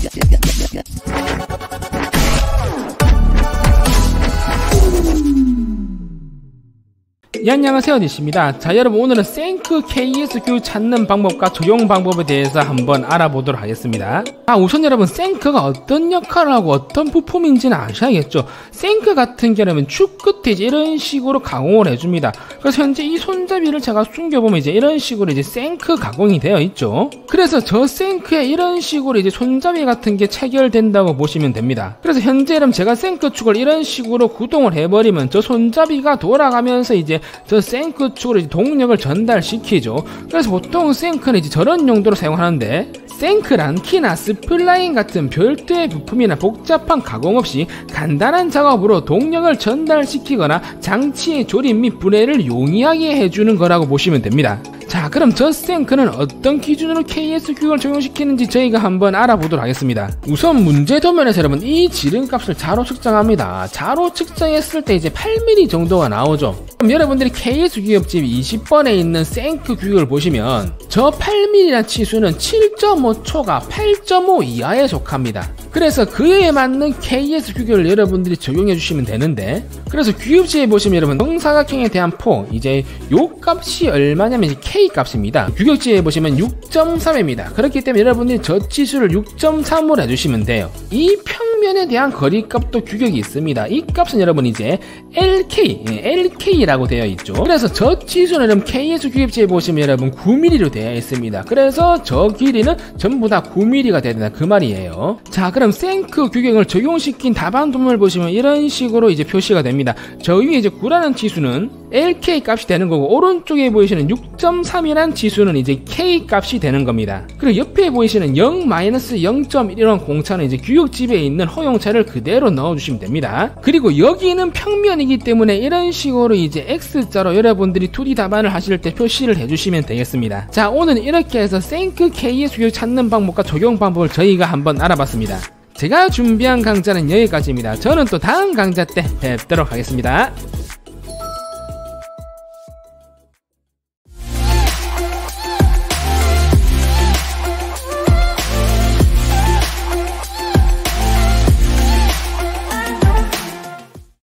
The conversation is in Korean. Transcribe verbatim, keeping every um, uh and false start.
예, 안녕하세요, 니씨입니다. 자, 여러분, 오늘은 생크 케이에스큐 찾는 방법과 적용 방법에 대해서 한번 알아보도록 하겠습니다. 아, 우선 여러분, 생크가 어떤 역할을 하고 어떤 부품인지는 아셔야겠죠. 생크 같은 경우는 축 끝에 이제 이런 식으로 가공을 해줍니다. 그래서 현재 이 손잡이를 제가 숨겨보면 이제 이런 식으로 이제 생크 가공이 되어 있죠. 그래서 저 생크에 이런 식으로 이제 손잡이 같은 게 체결된다고 보시면 됩니다. 그래서 현재 여러분, 제가 생크 축을 이런 식으로 구동을 해버리면 저 손잡이가 돌아가면서 이제 저 생크 축으로 이제 동력을 전달시키죠. 그래서 보통 생크는 이제 저런 용도로 사용하는데, 생크란 키나 스플라인 같은 별도의 부품이나 복잡한 가공 없이 간단한 작업으로 동력을 전달시키거나 장치의 조립 및 분해를 용이하게 해주는 거라고 보시면 됩니다. 자, 그럼 저 생크는 어떤 기준으로 케이에스큐를 적용시키는지 저희가 한번 알아보도록 하겠습니다. 우선 문제 도면에서 여러분, 이 지름값을 자로 측정합니다. 자로 측정했을 때 이제 팔 밀리미터 정도가 나오죠. 그럼 여러분들이 케이에스 규격집 이십 번에 있는 생크 규격을 보시면 저 팔 밀리미터라는 치수는 칠 점 오 초가 팔 점 오 이하에 속합니다. 그래서 그에 맞는 케이에스 규격을 여러분들이 적용해 주시면 되는데, 그래서 규격지에 보시면 여러분, 정사각형에 대한 폭, 이제 요 값이 얼마냐면 이제 K 값입니다. 규격지에 보시면 육 점 삼입니다. 그렇기 때문에 여러분들이 저 치수를 육 점 삼으로 해주시면 돼요. 이 평면에 대한 거리값도 규격이 있습니다. 이 값은 여러분 이제 엘케이, 엘케이라고 되어 있죠. 그래서 저 치수는 여러분 케이에스 규격지에 보시면 여러분 구 밀리미터로 되어 있습니다. 그래서 저 길이는 전부 다 구 밀리미터가 되야 된다 그 말이에요. 자, 그럼 생크 규격을 적용시킨 답안 도면을 보시면 이런 식으로 이제 표시가 됩니다. 저 위에 이제 구라는 치수는 엘케이 값이 되는 거고, 오른쪽에 보이시는 육 점 삼이란 치수는 이제 K 값이 되는 겁니다. 그리고 옆에 보이시는 영 마이너스 영 점 일 이런 공차는 이제 규격집에 있는 허용차를 그대로 넣어주시면 됩니다. 그리고 여기는 평면이기 때문에 이런 식으로 이제 X자로 여러분들이 투디 답안을 하실 때 표시를 해주시면 되겠습니다. 자, 오늘은 이렇게 해서 생크 케이에스 규격 찾는 방법과 적용 방법을 저희가 한번 알아봤습니다. 제가 준비한 강좌는 여기까지입니다. 저는 또 다음 강좌 때 뵙도록 하겠습니다.